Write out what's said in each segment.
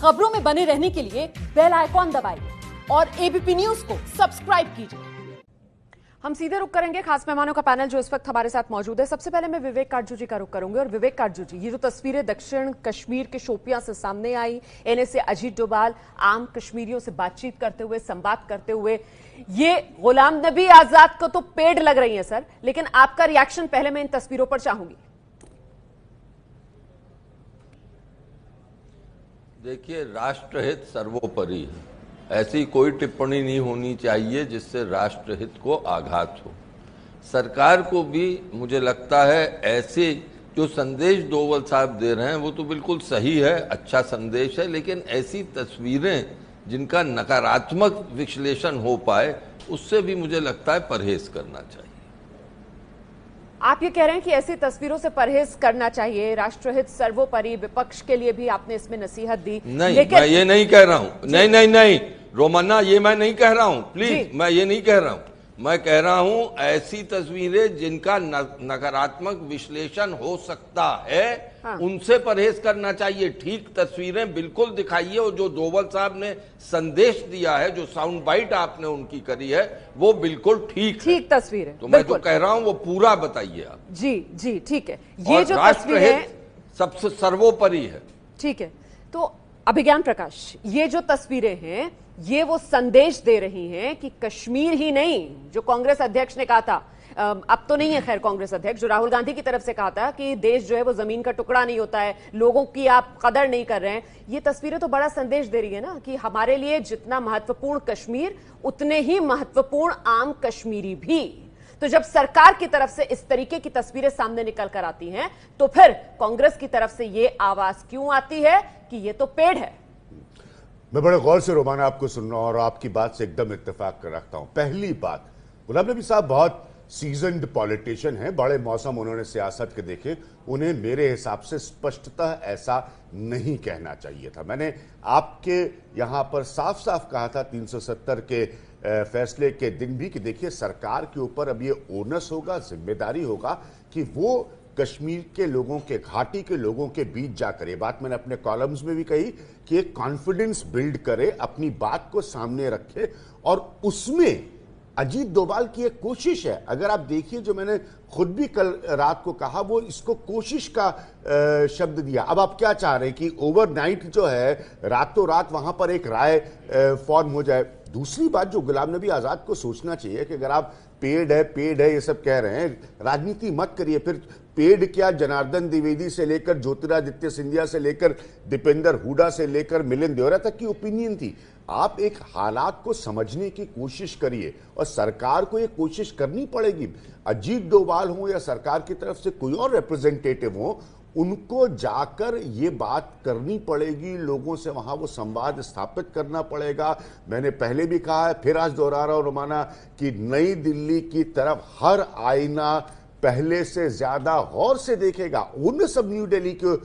खबरों में बने रहने के लिए बेल आइकॉन दबाइए और एबीपी न्यूज को सब्सक्राइब कीजिए। हम सीधे रुख करेंगे खास मेहमानों का पैनल जो इस वक्त हमारे साथ मौजूद है। सबसे पहले मैं विवेक काटजू जी का रुख करूंगी। और विवेक काटजू जी, ये जो तस्वीरें दक्षिण कश्मीर के शोपियां से सामने आई, इन्हें से अजीत डोभाल आम कश्मीरियों से बातचीत करते हुए, संवाद करते हुए, ये गुलाम नबी आजाद को तो पेड़ लग रही है सर, लेकिन आपका रिएक्शन पहले मैं इन तस्वीरों पर चाहूंगी। देखिए, राष्ट्रहित सर्वोपरि है। ऐसी कोई टिप्पणी नहीं होनी चाहिए जिससे राष्ट्रहित को आघात हो। सरकार को भी मुझे लगता है ऐसे जो संदेश डोभाल साहब दे रहे हैं वो तो बिल्कुल सही है, अच्छा संदेश है, लेकिन ऐसी तस्वीरें जिनका नकारात्मक विश्लेषण हो पाए उससे भी मुझे लगता है परहेज करना चाहिए। आप ये कह रहे हैं कि ऐसी तस्वीरों से परहेज करना चाहिए, राष्ट्रहित सर्वोपरि, विपक्ष के लिए भी आपने इसमें नसीहत दी। नहीं, मैं ये नहीं कह रहा हूं। नहीं रोमन्ना, ये मैं नहीं कह रहा हूं, प्लीज, मैं ये नहीं कह रहा हूं। मैं कह रहा हूं ऐसी तस्वीरें जिनका नकारात्मक विश्लेषण हो सकता है, हाँ, उनसे परहेज करना चाहिए। ठीक तस्वीरें बिल्कुल दिखाइए और जो डोभाल साहब ने संदेश दिया है, जो साउंड बाइट आपने उनकी करी है, वो बिल्कुल ठीक तस्वीर है। तो मैं जो कह रहा हूं वो पूरा बताइए आप। जी ठीक है। ये जो तस्वीरें सबसे सर्वोपरि है। ठीक है, तो अभिज्ञान प्रकाश, ये जो तस्वीरें हैं ये वो संदेश दे रही हैं कि कश्मीर ही नहीं, जो कांग्रेस अध्यक्ष ने कहा था, अब तो नहीं है खैर कांग्रेस अध्यक्ष, जो राहुल गांधी की तरफ से कहा था कि देश जो है वो जमीन का टुकड़ा नहीं होता है, लोगों की आप कदर नहीं कर रहे हैं। ये तस्वीरें तो बड़ा संदेश दे रही है ना कि हमारे लिए जितना महत्वपूर्ण कश्मीर, उतने ही महत्वपूर्ण आम कश्मीरी भी। तो जब सरकार की तरफ से इस तरीके की तस्वीरें सामने निकल कर आती हैं, तो फिर कांग्रेस की तरफ से ये आवाज क्यों आती है कि ये तो पेड़ है। मैं बड़े गौर से रोमाना आपको सुन रहा हूं और आपकी बात से एकदम इत्तेफाक कर रखता हूं। पहली बात, गुलाम नबी साहब बहुत सीजन्ड पॉलिटिशियन हैं, बड़े मौसम उन्होंने सियासत के देखे, उन्हें मेरे हिसाब से स्पष्टतः ऐसा नहीं कहना चाहिए था। मैंने आपके यहां पर साफ साफ कहा था 370 के फैसले के दिन भी कि देखिए, सरकार के ऊपर अब ये ओनस होगा, जिम्मेदारी होगा कि वो कश्मीर के लोगों के, घाटी के लोगों के बीच जाकर, ये बात मैंने अपने कॉलम्स में भी कही, कि एक कॉन्फिडेंस बिल्ड करे, अपनी बात को सामने रखे, और उसमें अजीत डोभाल की एक कोशिश है। अगर आप देखिए, जो मैंने खुद भी कल रात को कहा, वो इसको कोशिश का शब्द दिया। अब आप क्या चाह रहे हैं कि ओवरनाइट जो है, रातों रात वहां पर एक राय फॉर्म हो जाए। दूसरी बात जो गुलाम नबी आजाद को सोचना चाहिए कि अगर आप पेड़ है ये सब कह रहे हैं, राजनीति मत करिए। फिर पेड़ क्या, जनार्दन द्विवेदी से लेकर ज्योतिरादित्य सिंधिया से लेकर दीपेंद्र हुडा से लेकर मिलिंद देवरा तक की ओपिनियन थी। आप एक हालात को समझने की कोशिश करिए और सरकार को ये कोशिश करनी पड़ेगी। अजीत डोभाल हो या सरकार की तरफ से कोई और रिप्रेजेंटेटिव हो, उनको जाकर ये बात करनी पड़ेगी, लोगों से वहां वो संवाद स्थापित करना पड़ेगा। मैंने पहले भी कहा है, फिर आज दोहरा रहा हूं रोमाना, कि नई दिल्ली की तरफ हर आईना पहले से ज्यादा गौर से देखेगा। उन सब न्यू दिल्ली के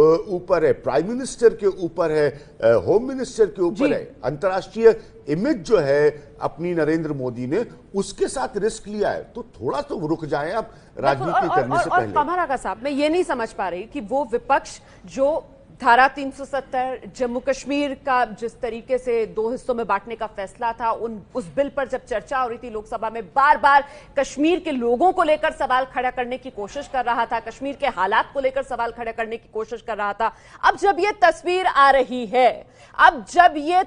ऊपर है, प्राइम मिनिस्टर के ऊपर है, होम मिनिस्टर के ऊपर है। अंतर्राष्ट्रीय इमेज जो है अपनी नरेंद्र मोदी ने, उसके साथ रिस्क लिया है, तो थोड़ा तो रुक जाए आप राजनीति करने से पहले। कमर आगा साहब, मैं ये नहीं समझ पा रही कि वो विपक्ष जो धारा 370 जम्मू कश्मीर का जिस तरीके से 2 हिस्सों में बांटने का फैसला था, उस बिल पर जब चर्चा हो रही थी लोकसभा में, बार बार कश्मीर के लोगों को लेकर सवाल खड़ा करने की कोशिश कर रहा था, कश्मीर के हालात को लेकर सवाल खड़ा करने की कोशिश कर रहा था। अब जब ये तस्वीर आ रही है, अब जब ये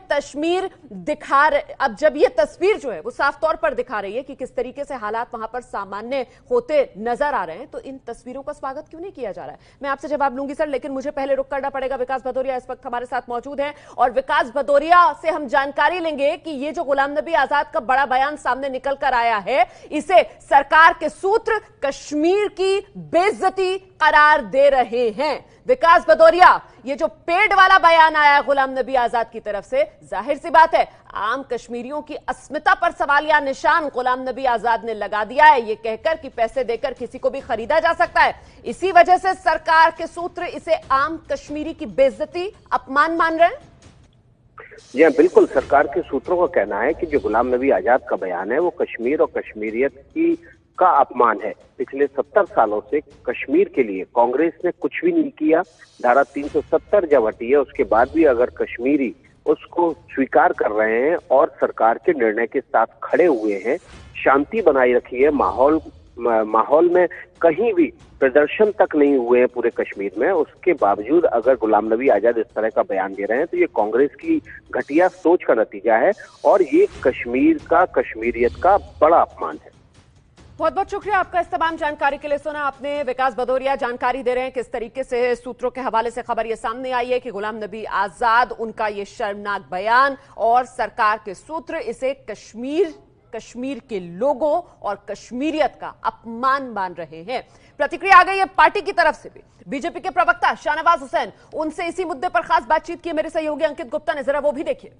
तस्वीर जो है वो साफ तौर पर दिखा रही है कि किस तरीके से हालात वहां पर सामान्य होते नजर आ रहे हैं, तो इन तस्वीरों का स्वागत क्यों नहीं किया जा रहा है? मैं आपसे जवाब लूंगी सर, लेकिन मुझे पहले रुक करना पड़ेगा। विकास भदौरिया इस वक्त हमारे साथ मौजूद हैं और विकास भदौरिया से हम जानकारी लेंगे कि ये जो गुलाम नबी आजाद का बड़ा बयान सामने निकल कर आया है, इसे सरकार के सूत्र कश्मीर की बेइज्जती करार दे रहे हैं। विकास भदौरिया, ये जो पेड़ वाला बयान आया गुलाम नबी आजाद की तरफ से, जाहिर सी बात है आम कश्मीरियों की अस्मिता पर सवालिया निशान गुलाम नबी आजाद ने लगा दिया है, ये कहकर कि पैसे देकर किसी को भी खरीदा जा सकता है। इसी वजह से सरकार के सूत्र इसे आम कश्मीरी की बेइज्जती, अपमान मान रहे हैं। जी हाँ, बिल्कुल। सरकार के सूत्रों का कहना है कि जो गुलाम नबी आजाद का बयान है वो कश्मीर और कश्मीरियत की का अपमान है। पिछले 70 सालों से कश्मीर के लिए कांग्रेस ने कुछ भी नहीं किया। धारा 370 जब हटी है उसके बाद भी अगर कश्मीरी उसको स्वीकार कर रहे हैं और सरकार के निर्णय के साथ खड़े हुए हैं, शांति बनाई रखी है, माहौल में कहीं भी प्रदर्शन तक नहीं हुए हैं पूरे कश्मीर में, उसके बावजूद अगर गुलाम नबी आजाद इस तरह का बयान दे रहे हैं तो ये कांग्रेस की घटिया सोच का नतीजा है और ये कश्मीर का, कश्मीरियत का बड़ा अपमान है। बहुत बहुत शुक्रिया आपका इस तमाम जानकारी के लिए। सुना आपने, विकास भदौरिया जानकारी दे रहे हैं किस तरीके से सूत्रों के हवाले से खबर ये सामने आई है कि गुलाम नबी आजाद, उनका ये शर्मनाक बयान और सरकार के सूत्र इसे कश्मीर के लोगों और कश्मीरियत का अपमान मान रहे हैं। प्रतिक्रिया आ गई है पार्टी की तरफ से भी। बीजेपी के प्रवक्ता शाहनवाज हुसैन, उनसे इसी मुद्दे पर खास बातचीत की मेरे सहयोगी अंकित गुप्ता ने, जरा वो भी देखिए।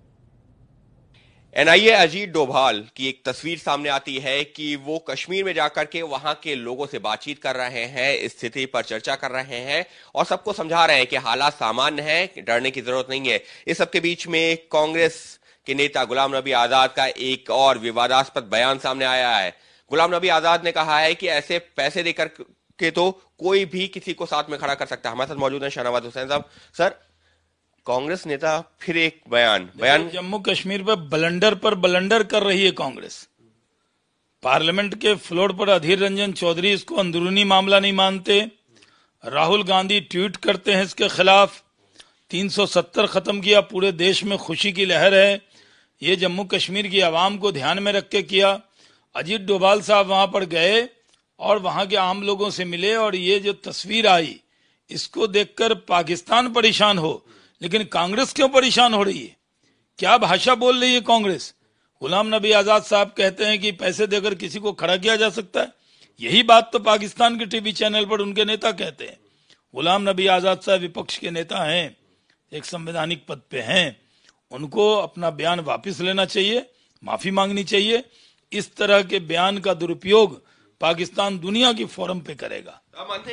एनआईए अजीत डोभाल की एक तस्वीर सामने आती है कि वो कश्मीर में जाकर के वहां के लोगों से बातचीत कर रहे हैं, स्थिति पर चर्चा कर रहे हैं और सबको समझा रहे हैं कि हालात सामान्य हैं, डरने की जरूरत नहीं है। इस सबके बीच में कांग्रेस के नेता गुलाम नबी आजाद का एक और विवादास्पद बयान सामने आया है। गुलाम नबी आजाद ने कहा है कि ऐसे पैसे देकर के तो कोई भी किसी को साथ में खड़ा कर सकता है। हमारे साथ मौजूद है शाहनवाज हुसैन साहब। सर, कांग्रेस नेता फिर एक बयान जम्मू कश्मीर पर बलंडर कर रही है कांग्रेस। पार्लियामेंट के फ्लोर पर अधीर रंजन चौधरी इसको अंदरूनी मामला नहीं मानते। राहुल गांधी ट्वीट करते हैं इसके खिलाफ। 370 खत्म किया, पूरे देश में खुशी की लहर है। ये जम्मू कश्मीर की आवाम को ध्यान में रख के किया। अजीत डोभाल साहब वहां पर गए और वहां के आम लोगों से मिले और ये जो तस्वीर आई इसको देखकर पाकिस्तान परेशान हो, लेकिन कांग्रेस क्यों परेशान हो रही है? क्या भाषा बोल रही है कांग्रेस? गुलाम नबी आजाद साहब कहते हैं कि पैसे देकर किसी को खड़ा किया जा सकता है। यही बात तो पाकिस्तान के टीवी चैनल पर उनके नेता कहते हैं। गुलाम नबी आजाद साहब विपक्ष के नेता हैं, एक संवैधानिक पद पे हैं, उनको अपना बयान वापस लेना चाहिए, माफी मांगनी चाहिए। इस तरह के बयान का दुरुपयोग पाकिस्तान दुनिया की फोरम पे करेगा।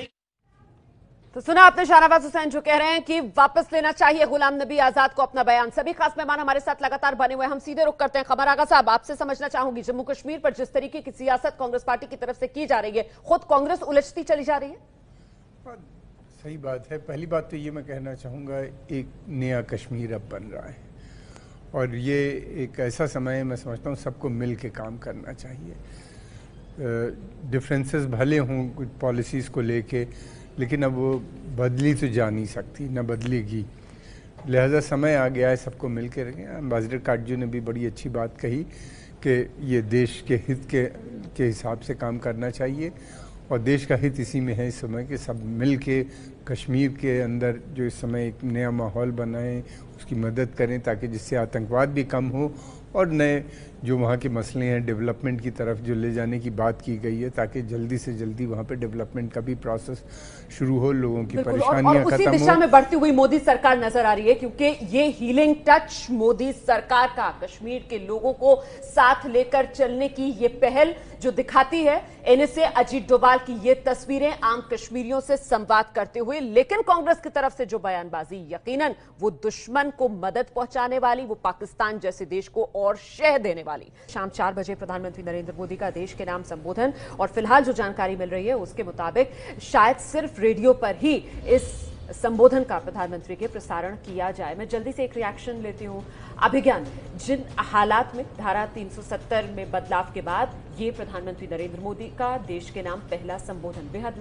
तो सुना आपने शाहनवाज हुसैन जो कह रहे हैं कि वापस लेना चाहिए गुलाम नबी आजाद को अपना बयान। सभी खास मेहमान हमारे साथ लगातार बने हुए, हम सीधे रुक करते हैं। खबर आगा साहब, आपसे समझना चाहूंगी, जम्मू कश्मीर पर जिस तरीके की सियासत कांग्रेस पार्टी की तरफ से की जा रही है, खुद कांग्रेस उलझती चली जा रही है। सही बात है। पहली बात तो ये मैं कहना चाहूँगा, एक नया कश्मीर अब बन रहा है और ये एक ऐसा समय है, मैं समझता हूँ सबको मिल के काम करना चाहिए। डिफरेंसेस भले हों कुछ पॉलिसीज़ को लेके, लेकिन अब वो बदली तो जा नहीं सकती, न बदलेगी। लिहाजा समय आ गया है सबको मिल के रखें। एम्बेसडर काटजू ने भी बड़ी अच्छी बात कही कि ये देश के हित के हिसाब से काम करना चाहिए और देश का हित इसी में है इस समय कि सब मिल के कश्मीर के अंदर जो इस समय एक नया माहौल बनाएं, उसकी मदद करें ताकि जिससे आतंकवाद भी कम हो और नए जो वहाँ के मसले हैं डेवलपमेंट की तरफ जो ले जाने की बात की गई है, ताकि जल्दी से जल्दी वहाँ पे डेवलपमेंट का भी प्रोसेस शुरू हो, लोगों की परेशानियां खत्म हो। उसी दिशा में बढ़ती हुई मोदी सरकार नजर आ रही है, क्योंकि ये हीलिंग टच मोदी सरकार का कश्मीर के लोगों को साथ लेकर चलने की ये पहल जो दिखाती है। एनएसए अजीत डोभाल की ये तस्वीरें आम कश्मीरियों से संवाद करते हुए, लेकिन कांग्रेस की तरफ से जो बयानबाजी यकीनन वो दुश्मन को मदद पहुंचाने वाली, वो पाकिस्तान जैसे देश को और शह देने वाली। शाम 4 बजे प्रधानमंत्री नरेंद्र मोदी का देश के नाम संबोधन, और फिलहाल जो जानकारी मिल रही है उसके मुताबिक शायद सिर्फ रेडियो पर ही इस संबोधन का प्रधानमंत्री के प्रसारण किया जाए। मैं जल्दी से एक रिएक्शन लेती हूं। अभिज्ञान, जिन हालात में धारा 370 में बदलाव के बाद ये प्रधानमंत्री नरेंद्र मोदी का देश के नाम पहला संबोधन बेहद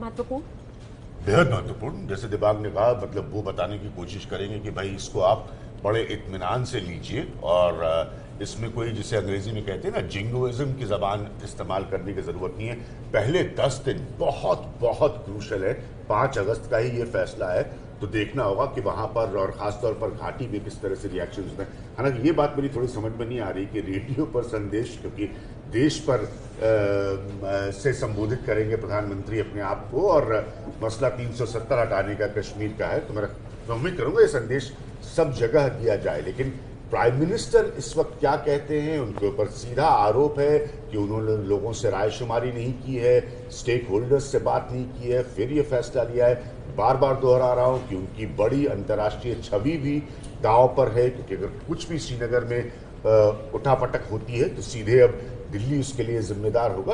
महत्वपूर्ण, जैसे दिबाग ने कहा, मतलब वो बताने की कोशिश करेंगे कि भाई इसको आप बड़े इत्मीनान से लीजिए और इसमें कोई, जिसे अंग्रेजी में कहते हैं ना, जिंगोइज्म की जबान इस्तेमाल करने की जरूरत नहीं है। पहले 10 दिन बहुत बहुत क्रूशल है। 5 अगस्त का ही ये फैसला है, तो देखना होगा कि वहां पर और खासतौर पर घाटी में किस तरह से रिएक्शंस में। हालांकि ये बात मेरी थोड़ी समझ में नहीं आ रही कि रेडियो पर संदेश, क्योंकि देश पर से संबोधित करेंगे प्रधानमंत्री अपने आप को और मसला 370 हटाने का कश्मीर का है, तो मैं उम्मीद करूंगा ये संदेश सब जगह दिया जाए। लेकिन प्राइम मिनिस्टर इस वक्त क्या कहते हैं, उनके ऊपर सीधा आरोप है कि उन्होंने लोगों से रायशुमारी नहीं की है, स्टेक होल्डर्स से बात नहीं की है, फिर ये फैसला लिया है। बार बार दोहरा रहा हूं कि उनकी बड़ी अंतर्राष्ट्रीय छवि भी दांव पर है, क्योंकि अगर कुछ भी श्रीनगर में उठापटक होती है तो सीधे अब दिल्ली उसके लिए जिम्मेदार होगा। तो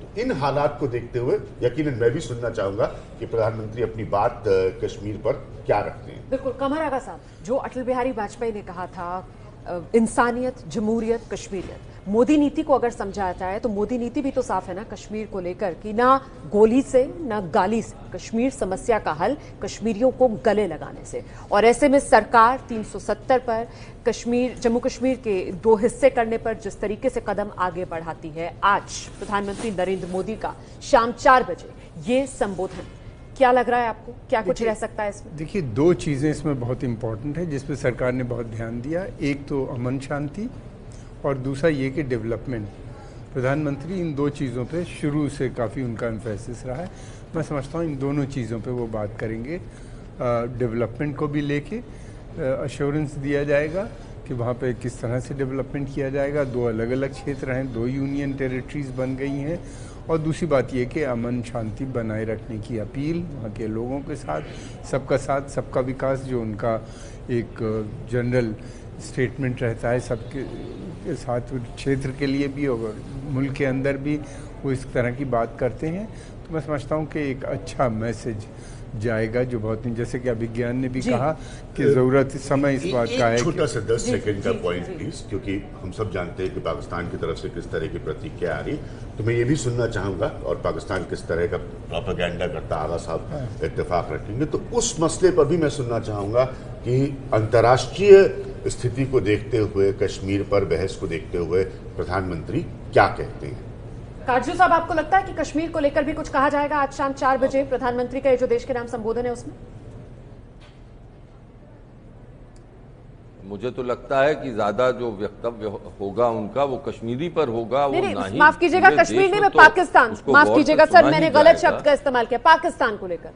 इन हालात को देखते हुए यकीनन मैं भी सुनना चाहूंगा कि प्रधानमंत्री अपनी बात कश्मीर पर क्या रखते हैं। बिल्कुल, कमर आगा साहब, जो अटल बिहारी वाजपेयी ने कहा था इंसानियत, जमहूरियत, कश्मीरियत, मोदी नीति को अगर समझा जाए तो मोदी नीति भी तो साफ है ना कश्मीर को लेकर कि ना गोली से ना गाली से कश्मीर समस्या का हल कश्मीरियों को गले लगाने से। और ऐसे में सरकार 370 पर कश्मीर, जम्मू कश्मीर के 2 हिस्से करने पर जिस तरीके से कदम आगे बढ़ाती है, आज प्रधानमंत्री नरेंद्र मोदी का शाम 4 बजे ये संबोधन, क्या लग रहा है आपको, क्या कुछ रह सकता है इसमें? देखिए, 2 चीजें इसमें बहुत इंपॉर्टेंट है जिस पर सरकार ने बहुत ध्यान दिया। एक तो अमन शांति और दूसरा ये कि डेवलपमेंट। प्रधानमंत्री इन 2 चीज़ों पे शुरू से काफ़ी उनका एम्फेसिस रहा है। मैं समझता हूँ इन दोनों चीज़ों पे वो बात करेंगे। डेवलपमेंट को भी लेके अश्योरेंस दिया जाएगा कि वहाँ पे किस तरह से डेवलपमेंट किया जाएगा। 2 अलग अलग क्षेत्र हैं, 2 यूनियन टेरिटरीज बन गई हैं। और दूसरी बात यह कि अमन शांति बनाए रखने की अपील वहाँ के लोगों के साथ सबका विकास, जो उनका एक जनरल स्टेटमेंट रहता है सबके साथ, क्षेत्र के लिए भी और मुल्क के अंदर भी वो इस तरह की बात करते हैं। तो मैं समझता हूँ कि एक अच्छा मैसेज जाएगा जो बहुत नहीं, जैसे कि अभिज्ञान ने भी कहा कि जरूरत समय इस बात का है। छोटा सा 10 सेकंड का पॉइंट प्लीज, क्योंकि हम सब जानते हैं कि पाकिस्तान की तरफ से किस तरह की प्रतिक्रिया आ रही, तो मैं ये भी सुनना चाहूंगा और पाकिस्तान किस तरह का प्रोपेगेंडा करता, आगा साहब इत्तेफाक रखेंगे तो उस मसले पर भी मैं सुनना चाहूंगा कि अंतर्राष्ट्रीय स्थिति को देखते हुए, कश्मीर पर बहस को देखते हुए प्रधानमंत्री क्या कहते हैं। काजू साहब, आपको लगता है कि कश्मीर को लेकर भी कुछ कहा जाएगा आज शाम 4 बजे प्रधानमंत्री का ये जो देश के नाम संबोधन है उसमें? मुझे तो लगता है कि ज्यादा जो वक्तव्य होगा उनका वो कश्मीरी पर होगा। नहीं, माफ कीजिएगा, कश्मीर नहीं, मैं पाकिस्तान, माफ कीजिएगा सर, मैंने गलत शब्द का इस्तेमाल किया, पाकिस्तान को लेकर।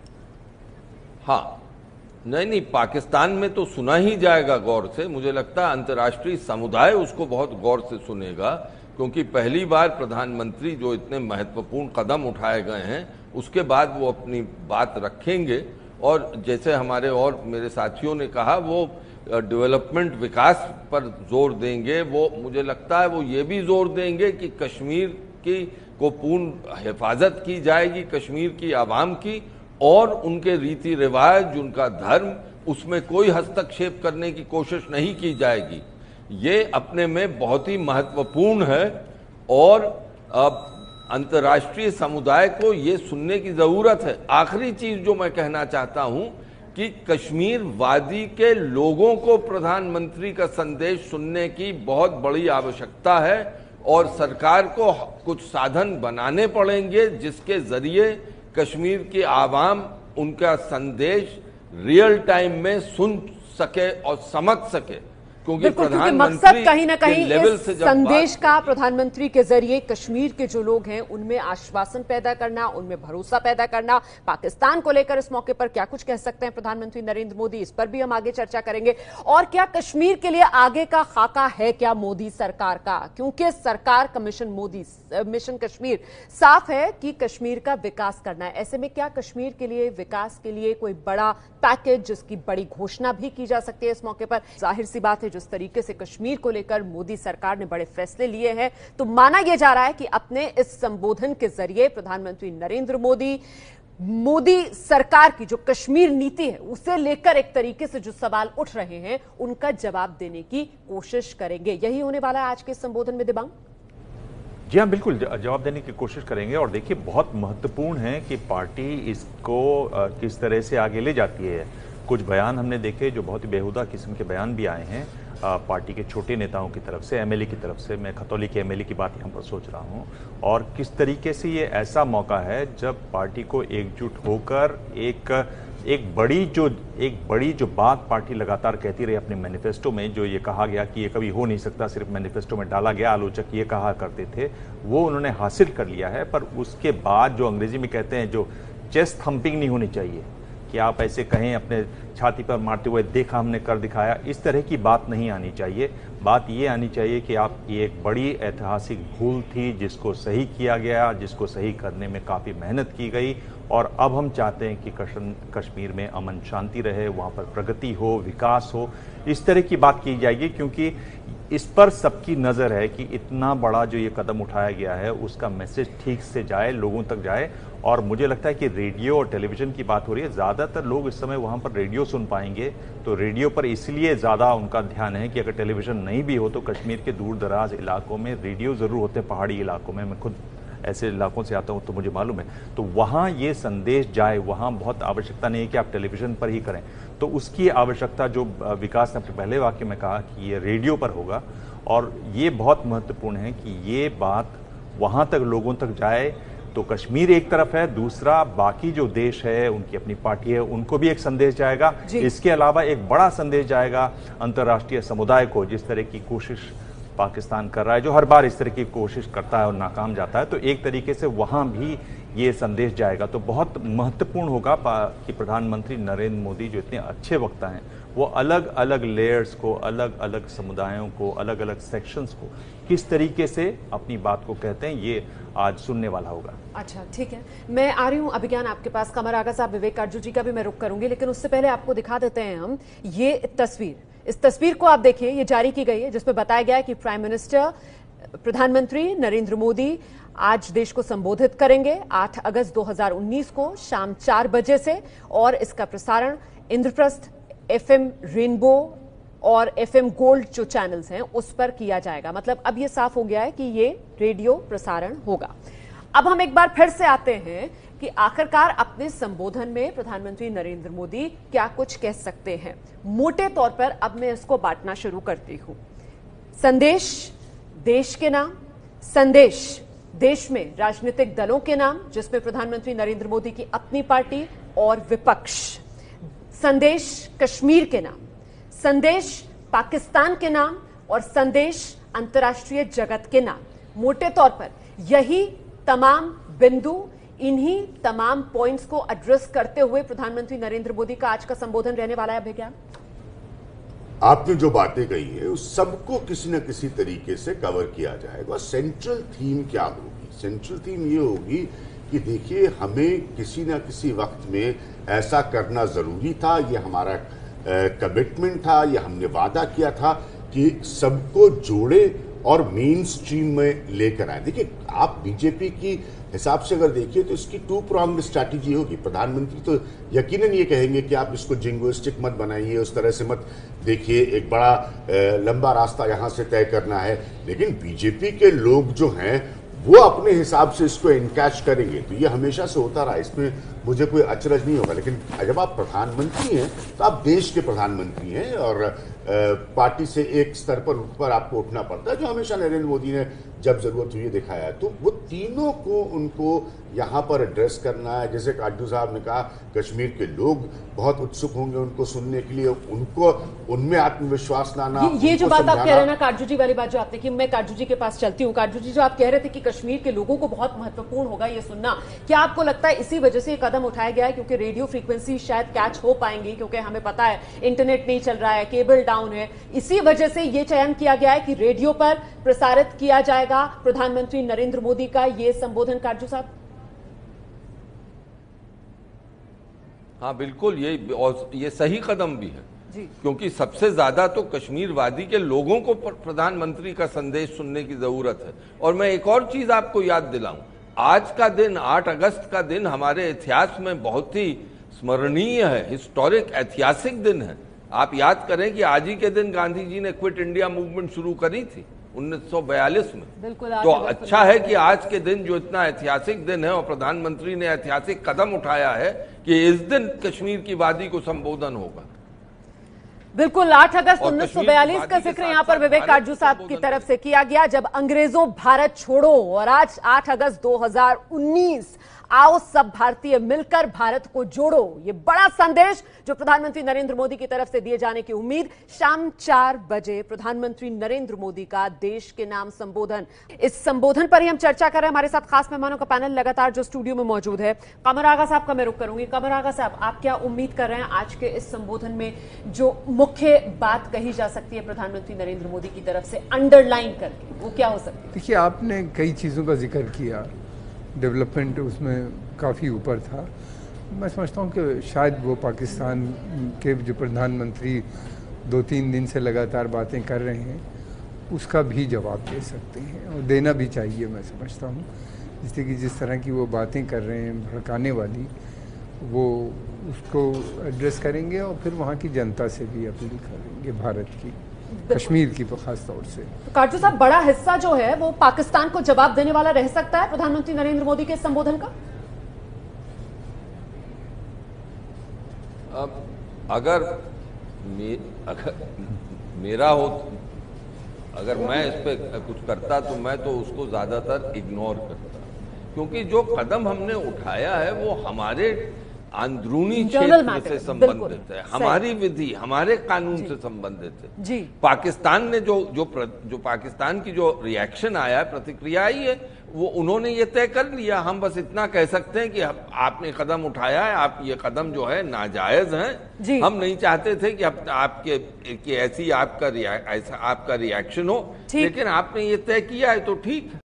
हाँ, नहीं, पाकिस्तान में तो सुना ही जाएगा गौर से। मुझे लगता है अंतर्राष्ट्रीय समुदाय उसको बहुत गौर से सुनेगा, क्योंकि पहली बार प्रधानमंत्री जो इतने महत्वपूर्ण कदम उठाए गए हैं उसके बाद वो अपनी बात रखेंगे। और जैसे हमारे और मेरे साथियों ने कहा, वो डेवलपमेंट, विकास पर जोर देंगे। वो मुझे लगता है वो ये भी जोर देंगे कि कश्मीर की को पूर्ण हिफाजत की जाएगी, कश्मीर की आवाम की, और उनके रीति रिवाज, उनका धर्म, उसमें कोई हस्तक्षेप करने की कोशिश नहीं की जाएगी। ये अपने में बहुत ही महत्वपूर्ण है और अब अंतर्राष्ट्रीय समुदाय को ये सुनने की जरूरत है। आखिरी चीज जो मैं कहना चाहता हूं कि कश्मीर वादी के लोगों को प्रधानमंत्री का संदेश सुनने की बहुत बड़ी आवश्यकता है और सरकार को कुछ साधन बनाने पड़ेंगे जिसके जरिए कश्मीर की आवाम उनका संदेश रियल टाइम में सुन सके और समझ सके, क्योंकि मकसद कहीं ना कहीं इस संदेश का प्रधानमंत्री के जरिए कश्मीर के जो लोग हैं उनमें आश्वासन पैदा करना, उनमें भरोसा पैदा करना। पाकिस्तान को लेकर इस मौके पर क्या कुछ कह सकते हैं प्रधानमंत्री नरेंद्र मोदी, इस पर भी हम आगे चर्चा करेंगे। और क्या कश्मीर के लिए आगे का खाका है क्या मोदी सरकार का, क्योंकि सरकार का मिशन कश्मीर साफ है कि कश्मीर का विकास करना है। ऐसे में क्या कश्मीर के लिए विकास के लिए कोई बड़ा पैकेज जिसकी बड़ी घोषणा भी की जा सकती है इस मौके पर? जाहिर सी बात है, जिस तरीके से कश्मीर को लेकर मोदी सरकार ने बड़े फैसले लिए हैं, तो माना यह जा रहा है कि अपने इस संबोधन के जरिए प्रधानमंत्री नरेंद्र मोदी सरकार की जो कश्मीर नीति है उसे लेकर एक तरीके से जो सवाल उठ रहे हैं उनका जवाब देने की कोशिश करेंगे। यही होने वाला है आज के संबोधन में। दिबांग जी हाँ, बिल्कुल जवाब देने की कोशिश करेंगे। और देखिए, बहुत महत्वपूर्ण है कि पार्टी इसको किस तरह से आगे ले जाती है। कुछ बयान हमने देखे जो बहुत ही बेहुदा किस्म के बयान भी आए हैं पार्टी के छोटे नेताओं की तरफ से, एमएलए की तरफ से। मैं खतौली के एमएलए की बात यहाँ पर सोच रहा हूँ। और किस तरीके से ये ऐसा मौका है जब पार्टी को एकजुट होकर एक बड़ी जो बात पार्टी लगातार कहती रही अपने मैनिफेस्टो में, जो ये कहा गया कि ये कभी हो नहीं सकता, सिर्फ मैनिफेस्टो में डाला गया, आलोचक ये कहा करते थे, वो उन्होंने हासिल कर लिया है। पर उसके बाद जो अंग्रेजी में कहते हैं, जो चेस्ट थंपिंग नहीं होनी चाहिए कि आप ऐसे कहें अपने छाती पर मारते हुए, देखा हमने कर दिखाया, इस तरह की बात नहीं आनी चाहिए। बात ये आनी चाहिए कि आप ये एक बड़ी ऐतिहासिक भूल थी जिसको सही किया गया, जिसको सही करने में काफ़ी मेहनत की गई, और अब हम चाहते हैं कि कश्मीर में अमन शांति रहे, वहाँ पर प्रगति हो, विकास हो, इस तरह की बात की जाएगी। क्योंकि इस पर सबकी नज़र है कि इतना बड़ा जो ये कदम उठाया गया है उसका मैसेज ठीक से जाए, लोगों तक जाए। और मुझे लगता है कि रेडियो और टेलीविज़न की बात हो रही है, ज़्यादातर लोग इस समय वहाँ पर रेडियो सुन पाएंगे, तो रेडियो पर इसलिए ज़्यादा उनका ध्यान है कि अगर टेलीविज़न नहीं भी हो तो कश्मीर के दूर दराज इलाकों में रेडियो ज़रूर होते हैं, पहाड़ी इलाकों में। मैं खुद ऐसे इलाकों से आता हूँ तो मुझे मालूम है, तो वहाँ ये संदेश जाए, वहाँ बहुत आवश्यकता नहीं है कि आप टेलीविज़न पर ही करें। तो उसकी आवश्यकता जो विकास ने अपने पहले वाक्य में कहा कि ये रेडियो पर होगा, और ये बहुत महत्वपूर्ण है कि ये बात वहाँ तक लोगों तक जाए। तो कश्मीर एक तरफ है, दूसरा बाकी जो देश है, उनकी अपनी पार्टी है, उनको भी एक संदेश जाएगा। इसके अलावा एक बड़ा संदेश जाएगा अंतर्राष्ट्रीय समुदाय को, जिस तरह की कोशिश पाकिस्तान कर रहा है, जो हर बार इस तरह की कोशिश करता है और नाकाम जाता है, तो एक तरीके से वहाँ भी ये संदेश जाएगा। तो बहुत महत्वपूर्ण होगा कि प्रधानमंत्री नरेंद्र मोदी जो इतने अच्छे वक्ता हैं, वो अलग अलग लेयर्स को, अलग अलग समुदायों को, अलग अलग सेक्शंस को किस तरीके से अपनी बात को कहते हैं, ये आज सुनने वाला होगा। अच्छा, ठीक है, मैं आ रही हूँ अभिज्ञान आपके पास। कमर आगा साहब, विवेक काटजू जी का भी मैं रुख करूंगी, लेकिन उससे पहले आपको दिखा देते हैं हम ये तस्वीर। इस तस्वीर को आप देखिए, ये जारी की गई है, जिसमें बताया गया है कि प्राइम मिनिस्टर प्रधानमंत्री नरेंद्र मोदी आज देश को संबोधित करेंगे 8 अगस्त 2019 को शाम 4 बजे से, और इसका प्रसारण इंद्रप्रस्थ, FM रेनबो और FM गोल्ड जो चैनल्स हैं उस पर किया जाएगा। मतलब अब ये साफ हो गया है कि ये रेडियो प्रसारण होगा। अब हम एक बार फिर से आते हैं कि आखिरकार अपने संबोधन में प्रधानमंत्री नरेंद्र मोदी क्या कुछ कह सकते हैं। मोटे तौर पर अब मैं इसको बांटना शुरू करती हूं। संदेश देश के नाम, संदेश देश में राजनीतिक दलों के नाम, जिसमें प्रधानमंत्री नरेंद्र मोदी की अपनी पार्टी और विपक्ष, संदेश कश्मीर के नाम, संदेश पाकिस्तान के नाम, और संदेश अंतर्राष्ट्रीय जगत के नाम। मोटे तौर पर यही तमाम बिंदु, इन्हीं तमाम पॉइंट्स को एड्रेस करते हुए प्रधानमंत्री नरेंद्र मोदी का आज का संबोधन रहने वाला है। अभिज्ञान, आपने जो बातें कही है उस सबको किसी न किसी तरीके से कवर किया जाएगा। सेंट्रल थीम क्या होगी? सेंट्रल थीम ये होगी कि देखिए, हमें किसी न किसी वक्त में ऐसा करना जरूरी था, ये हमारा कमिटमेंट था, ये हमने वादा किया था कि सबको जोड़े और मेन स्ट्रीम में लेकर आए। देखिए, आप बीजेपी की हिसाब से अगर देखिए तो इसकी 2 pronged स्ट्रैटेजी होगी। प्रधानमंत्री तो यकीनन ये कहेंगे कि आप इसको जिंगोइस्टिक मत बनाइए, उस तरह से मत देखिए, एक बड़ा लंबा रास्ता यहां से तय करना है। लेकिन बीजेपी के लोग जो हैं वो अपने हिसाब से इसको इनकैश करेंगे, तो ये हमेशा से होता रहा, इसमें मुझे कोई अचरज नहीं होगा। लेकिन जब आप प्रधानमंत्री हैं तो आप देश के प्रधानमंत्री हैं, और पार्टी से एक स्तर पर ऊपर आपको उठना पड़ता है, जो हमेशा नरेंद्र मोदी ने जब जरूरत हुई दिखाया है। तो वो तीनों को उनको यहाँ पर एड्रेस करना है। जैसे काटजू साहब ने कहा, कश्मीर के लोग बहुत उत्सुक होंगे उनको सुनने के लिए, उनको उनमें आत्मविश्वास लाना। ये जो बात आप कह रहे हैं ना, काटजू जी वाली बात जो आपने की, मैं काटजू जी के पास चलती हूँ। काटजू जी, जो आप कह रहे थे कि कश्मीर के लोगों को बहुत महत्वपूर्ण होगा ये सुनना, क्या आपको लगता है इसी वजह से ये कदम उठाया गया है क्योंकि रेडियो फ्रीक्वेंसी शायद कैच हो पाएंगी, क्योंकि हमें पता है इंटरनेट नहीं चल रहा है, केबल डाउन है, इसी वजह से ये चयन किया गया है कि रेडियो पर प्रसारित किया जाएगा प्रधानमंत्री नरेंद्र मोदी का ये संबोधन? काटजू साहब। हाँ बिल्कुल, ये सही कदम भी है जी, क्योंकि सबसे ज्यादा तो कश्मीर वादी के लोगों को प्रधानमंत्री का संदेश सुनने की जरूरत है। और मैं एक और चीज आपको याद दिलाऊं, आज का दिन 8 अगस्त का दिन हमारे इतिहास में बहुत ही स्मरणीय है, हिस्टोरिक ऐतिहासिक दिन है। आप याद करें कि आज ही के दिन गांधी जी ने क्विट इंडिया मूवमेंट शुरू करी थी 1942 में। तो अच्छा है कि आज के दिन जो इतना ऐतिहासिक दिन है और प्रधानमंत्री ने ऐतिहासिक कदम उठाया है कि इस दिन कश्मीर की वादी को संबोधन होगा। बिल्कुल, 8 अगस्त 1942 का जिक्र यहाँ पर विवेक काटजू साहब की तरफ से किया गया, जब अंग्रेजों भारत छोड़ो, और आज 8 अगस्त 2019, आओ सब भारतीय मिलकर भारत को जोड़ो। ये बड़ा संदेश जो प्रधानमंत्री नरेंद्र मोदी की तरफ से दिए जाने की उम्मीद। शाम 4 बजे प्रधानमंत्री नरेंद्र मोदी का देश के नाम संबोधन। इस संबोधन पर ही हम चर्चा कर रहे हैं। हमारे साथ खास मेहमानों का पैनल लगातार जो स्टूडियो में मौजूद है। कमर आगा साहब का मैं रुख करूंगी। कमर आगा साहब, आप क्या उम्मीद कर रहे हैं आज के इस संबोधन में जो मुख्य बात कही जा सकती है प्रधानमंत्री नरेंद्र मोदी की तरफ से अंडरलाइन करके, वो क्या हो सकती है? देखिए, आपने कई चीज़ों का जिक्र किया, डेवलपमेंट उसमें काफ़ी ऊपर था। मैं समझता हूँ कि शायद वो पाकिस्तान के जो प्रधानमंत्री 2-3 दिन से लगातार बातें कर रहे हैं, उसका भी जवाब दे सकते हैं और देना भी चाहिए, मैं समझता हूँ। जैसे कि जिस तरह की वो बातें कर रहे हैं भड़काने वाली, वो उसको एड्रेस करेंगे और फिर वहाँ की जनता से भी अपील करेंगे, भारत की, कश्मीर की खास तौर से। तो काटजू साहब, बड़ा हिस्सा जो है वो पाकिस्तान को जवाब देने वाला रह सकता है प्रधानमंत्री नरेंद्र मोदी के संबोधन का? अब अगर मेरा हो, अगर मैं इस पे कुछ करता तो मैं तो उसको ज्यादातर इग्नोर करता, क्योंकि जो कदम हमने उठाया है वो हमारे अंदरूनी क्षेत्र से संबंधित है, हमारी विधि, हमारे कानून से संबंधित है जी। पाकिस्तान ने जो पाकिस्तान की जो रिएक्शन आया है, प्रतिक्रिया आई है, वो उन्होंने ये तय कर लिया। हम बस इतना कह सकते हैं कि आपने कदम उठाया है, आप ये कदम जो है नाजायज है। हम नहीं चाहते थे कि आपके कि ऐसी आपका रिएक्शन हो, लेकिन आपने ये तय किया है तो ठीक है।